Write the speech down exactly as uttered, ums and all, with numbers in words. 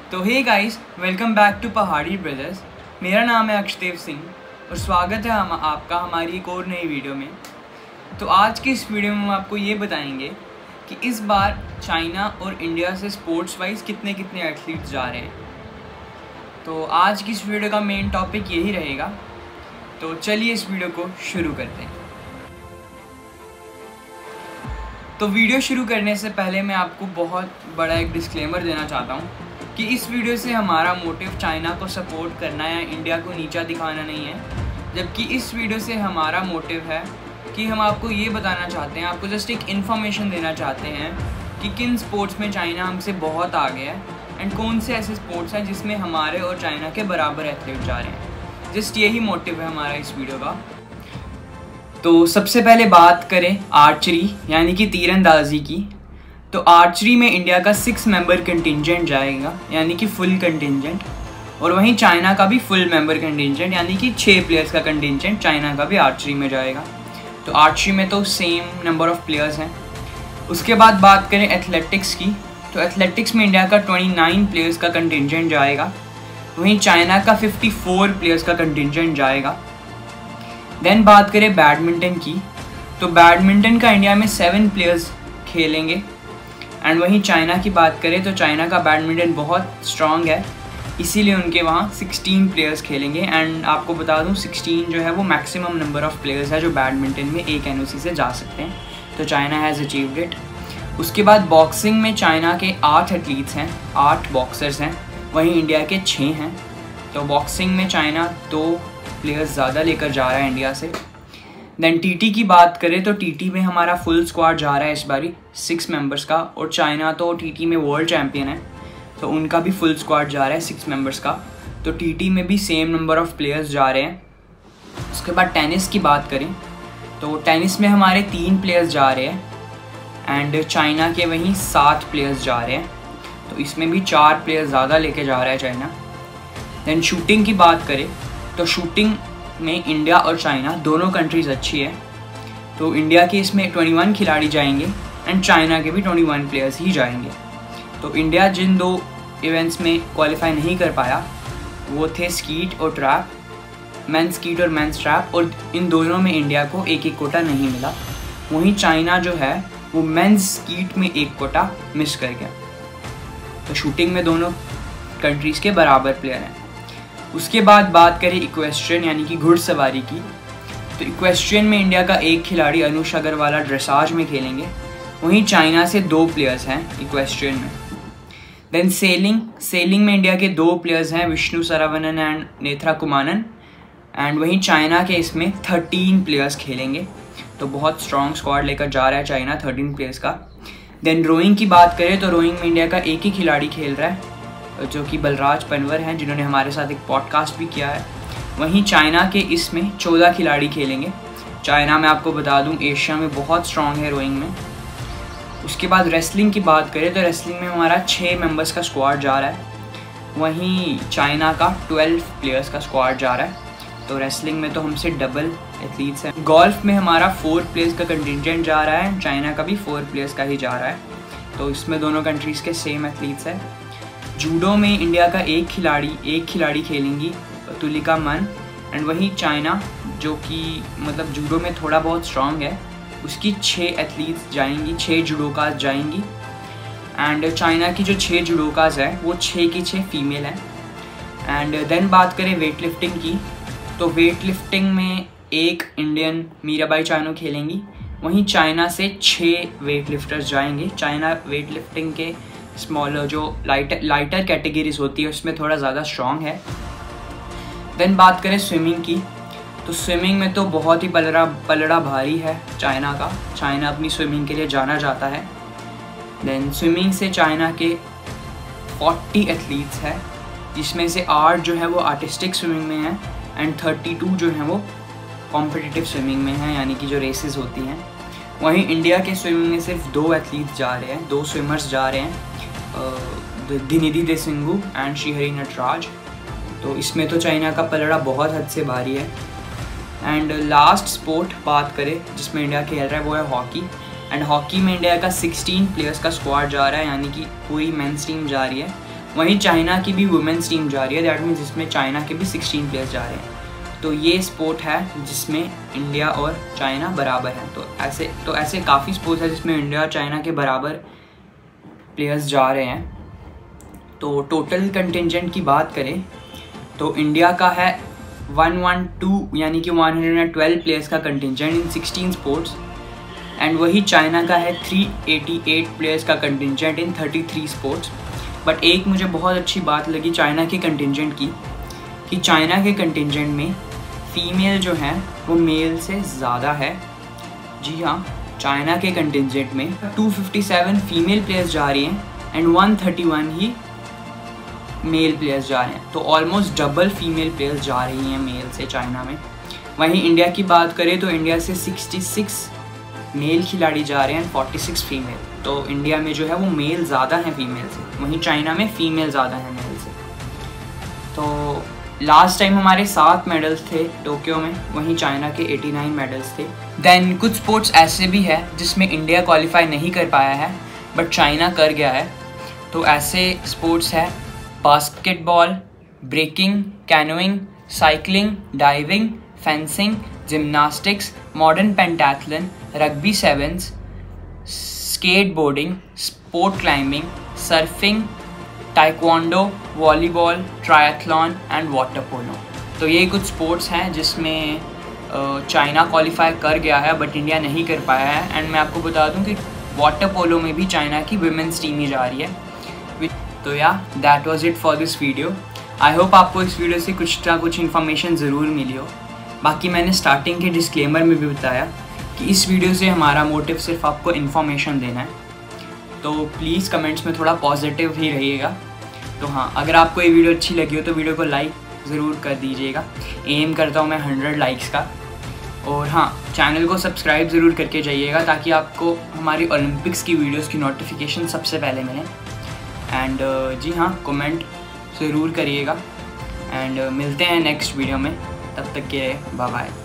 तो hey guys, welcome back to Pahadi brothers. मेरा नाम है अक्षदेव सिंह और स्वागत है हम आपका हमारी एक और नई वीडियो में। तो आज की इस वीडियो में हम आपको ये बताएंगे कि इस बार चाइना और इंडिया से स्पोर्ट्स वाइज कितने कितने एथलीट्स जा रहे हैं। तो आज की इस वीडियो का मेन टॉपिक यही रहेगा। तो चलिए इस वीडियो को शुरू करते हैं। तो वीडियो शुरू करने से पहले मैं आपको बहुत बड़ा एक डिस्क्लेमर देना चाहता हूँ कि इस वीडियो से हमारा मोटिव चाइना को सपोर्ट करना या इंडिया को नीचा दिखाना नहीं है, जबकि इस वीडियो से हमारा मोटिव है कि हम आपको ये बताना चाहते हैं, आपको जस्ट एक इन्फॉर्मेशन देना चाहते हैं कि किन स्पोर्ट्स में चाइना हमसे बहुत आगे है एंड कौन से ऐसे स्पोर्ट्स हैं जिसमें हमारे और चाइना के बराबर एथलीट जा रहे हैं। जस्ट यही मोटिव है हमारा इस वीडियो का। तो सबसे पहले बात करें आर्चरी यानी कि तीरंदाजी की। तो आर्चरी में इंडिया का सिक्स मेंबर कंटिंजेंट जाएगा यानी कि फुल कंटिंजेंट, और वहीं चाइना का भी फुल मेंबर कंटिंजेंट यानी कि छः प्लेयर्स का कंटिंजेंट चाइना का भी आर्चरी में जाएगा। तो आर्चरी में तो सेम नंबर ऑफ प्लेयर्स हैं। उसके बाद बात करें एथलेटिक्स की। तो एथलेटिक्स में इंडिया का उनतीस प्लेयर्स का कंटिंजेंट जाएगा, वहीं चाइना का चौवन प्लेयर्स का कंटिंजेंट जाएगा। देन बात करें बैडमिंटन की। तो बैडमिंटन का इंडिया में सेवन प्लेयर्स खेलेंगे एंड वहीं चाइना की बात करें तो चाइना का बैडमिंटन बहुत स्ट्रॉन्ग है, इसीलिए उनके वहाँ सोलह प्लेयर्स खेलेंगे। एंड आपको बता दूँ सोलह जो है वो मैक्सिमम नंबर ऑफ़ प्लेयर्स है जो बैडमिंटन में एक एनओसी से जा सकते हैं। तो चाइना हैज़ अचीव्ड इट। उसके बाद बॉक्सिंग में चाइना के आठ एथलीट्स हैं, आठ बॉक्सर्स हैं, वहीं इंडिया के छः हैं। तो बॉक्सिंग में चाइना दो प्लेयर्स ज़्यादा लेकर जा रहा है इंडिया से। देन टीटी की बात करें तो टीटी में हमारा फुल स्क्वाड जा रहा है इस बारी सिक्स मेंबर्स का, और चाइना तो टीटी में वर्ल्ड चैम्पियन है तो उनका भी फुल स्क्वाड जा रहा है सिक्स मेंबर्स का। तो टीटी में भी सेम नंबर ऑफ़ प्लेयर्स जा रहे हैं। उसके बाद टेनिस की बात करें तो टेनिस में हमारे तीन प्लेयर्स जा रहे हैं एंड चाइना के वहीं सात प्लेयर्स जा रहे हैं। तो इसमें भी चार प्लेयर्स ज़्यादा लेके जा रहा है चाइना। देन शूटिंग की बात करें तो शूटिंग में इंडिया और चाइना दोनों कंट्रीज़ अच्छी है। तो इंडिया के इसमें इक्कीस खिलाड़ी जाएंगे एंड चाइना के भी इक्कीस प्लेयर्स ही जाएंगे। तो इंडिया जिन दो इवेंट्स में क्वालिफाई नहीं कर पाया वो थे स्कीट और ट्रैप, मेंस स्कीट और मेंस ट्रैप, और इन दोनों में इंडिया को एक एक कोटा नहीं मिला। वहीं चाइना जो है वो मेंस स्कीट में एक कोटा मिस कर गया। तो शूटिंग में दोनों कंट्रीज़ के बराबर प्लेयर हैं। उसके बाद बात करें इक्वेस्ट्रियन यानी कि घुड़सवारी की। तो इक्वेस्ट्रियन में इंडिया का एक खिलाड़ी अनुष अग्रवाला ड्रेसाज में खेलेंगे, वहीं चाइना से दो प्लेयर्स हैं इक्वेस्ट्रियन में। देन सेलिंग सेलिंग में इंडिया के दो प्लेयर्स हैं, विष्णु सरवनन एंड नेत्रा कुमानन, एंड वहीं चाइना के इसमें थर्टीन प्लेयर्स खेलेंगे। तो बहुत स्ट्रॉन्ग स्क्वाड लेकर जा रहा है चाइना थर्टीन प्लेयर्स का। देन रोइंग की बात करें तो रोइंग में इंडिया का एक ही खिलाड़ी खेल रहा है जो कि बलराज पनवर हैं, जिन्होंने हमारे साथ एक पॉडकास्ट भी किया है। वहीं चाइना के इसमें चौदह खिलाड़ी खेलेंगे। चाइना में आपको बता दूं एशिया में बहुत स्ट्रॉन्ग है रोइंग में। उसके बाद रेसलिंग की बात करें तो रेसलिंग में हमारा छः मेंबर्स का स्क्वाड जा रहा है, वहीं चाइना का ट्वेल्व प्लेयर्स का स्क्वाड जा रहा है। तो रेसलिंग में तो हमसे डबल एथलीट्स हैं। गोल्फ में हमारा फोर प्लेयर्स का कंटिंजेंट जा रहा है, चाइना का भी फोर प्लेयर्स का ही जा रहा है। तो इसमें दोनों कंट्रीज़ के सेम एथलीट्स हैं। जूडो में इंडिया का एक खिलाड़ी एक खिलाड़ी खेलेंगी तुलिका मन, एंड वहीं चाइना जो कि मतलब जूडो में थोड़ा बहुत स्ट्रॉन्ग है उसकी छः एथलीट्स जाएंगी, छः जुडोकाज जाएंगी। एंड चाइना की जो छः जुडोकाज है वो छः की छः फीमेल हैं। एंड देन बात करें वेट लिफ्टिंग की। तो वेट लिफ्टिंग में एक इंडियन मीराबाई चानू खेलेंगी, वहीं चाइना से छः वेट लिफ्टर्स जाएंगे। चाइना वेट लिफ्टिंग के स्मॉलर जो लाइटर लाइटर कैटेगरीज होती है उसमें थोड़ा ज़्यादा स्ट्रॉन्ग है। देन बात करें स्विमिंग की। तो स्विमिंग में तो बहुत ही पलड़ा पलड़ा भारी है चाइना का। चाइना अपनी स्विमिंग के लिए जाना जाता है। देन स्विमिंग से चाइना के चालीस एथलीट्स हैं, जिसमें से आठ जो है वो आर्टिस्टिक स्विमिंग में हैं एंड बत्तीस जो हैं वो कॉम्पिटिटिव स्विमिंग में हैं, यानी कि जो रेसेस होती हैं। वहीं इंडिया के स्विमिंग में सिर्फ दो एथलीट्स जा रहे हैं, दो स्विमर्स जा रहे हैं, दिनिधि देसिंगू एंड श्रीहरि नटराज। तो इसमें तो चाइना का पलड़ा बहुत हद से भारी है। एंड लास्ट स्पोर्ट बात करें जिसमें इंडिया खेल रहा है वो है हॉकी। एंड हॉकी में इंडिया का सोलह प्लेयर्स का स्क्वाड जा रहा है, यानी कि पूरी मेंस टीम जा रही है। वहीं चाइना की भी वुमेंस टीम जा रही है, दैट मीन्स जिसमें चाइना के भी सिक्सटीन प्लेयर्स जा रहे हैं। तो ये स्पोर्ट है जिसमें इंडिया और चाइना बराबर हैं। तो ऐसे तो ऐसे काफ़ी स्पोर्ट्स है जिसमें इंडिया और चाइना के बराबर प्लेयर्स जा रहे हैं। तो टोटल कंटिजेंट की बात करें तो इंडिया का है वन वन टू यानी कि वन हंड्रेड ट्वेल्व प्लेयर्स का contingent in sixteen sports, and वही चाइना का है थ्री एटी एट प्लेयर्स का contingent in thirty three sports. But एक मुझे बहुत अच्छी बात लगी चाइना के कंटिजेंट की, कि चाइना के कंटिजेंट में फ़ीमेल जो है वो मेल से ज़्यादा है। जी हाँ, चाइना के कंटिजेंट में two fifty seven female players जा रही हैं एंड वन थर्टी वन ही मेल प्लेयर्स जा रहे हैं। तो ऑलमोस्ट डबल फीमेल प्लेयर्स जा रही हैं मेल से चाइना में। वहीं इंडिया की बात करें तो इंडिया से सिक्सटी सिक्स मेल खिलाड़ी जा रहे हैं, फोर्टी सिक्स फीमेल। तो इंडिया में जो है वो मेल ज़्यादा हैं फीमेल से, वहीं चाइना में फ़ीमेल ज़्यादा हैं मेल से। तो लास्ट टाइम हमारे सात मेडल्स थे टोक्यो में, वहीं चाइना के नवासी मेडल्स थे। देन कुछ स्पोर्ट्स ऐसे भी है जिसमें इंडिया क्वालिफाई नहीं कर पाया है बट चाइना कर गया है। तो ऐसे स्पोर्ट्स है basketball, breaking, canoeing, cycling, diving, fencing, gymnastics, modern pentathlon, rugby sevens, skateboarding, sport climbing, surfing, taekwondo, volleyball, triathlon and water polo. तो ये कुछ स्पोर्ट्स हैं जिसमें चाइना क्वालिफाई कर गया है बट इंडिया नहीं कर पाया है। एंड मैं आपको बता दूं कि वाटर पोलो में भी चाइना की वुमेंस टीम ही जा रही है। तो या that was it for this video. I hope आपको इस वीडियो से कुछ ना कुछ इन्फॉर्मेशन ज़रूर मिली हो। बाकी मैंने स्टार्टिंग के डिस्क्लेमर में भी बताया कि इस वीडियो से हमारा मोटिव सिर्फ आपको इन्फॉर्मेशन देना है। तो प्लीज़ कमेंट्स में थोड़ा पॉजिटिव ही रहिएगा। तो हाँ, अगर आपको ये वीडियो अच्छी लगी हो तो वीडियो को लाइक ज़रूर कर दीजिएगा। एम करता हूँ मैं हंड्रेड लाइक्स का। और हाँ, चैनल को सब्सक्राइब ज़रूर करके जाइएगा ताकि आपको हमारी ओलंपिक्स की वीडियोस की नोटिफिकेशन सबसे पहले मिले। एंड जी हाँ, कमेंट ज़रूर करिएगा। एंड मिलते हैं नेक्स्ट वीडियो में, तब तक के बाय बाय।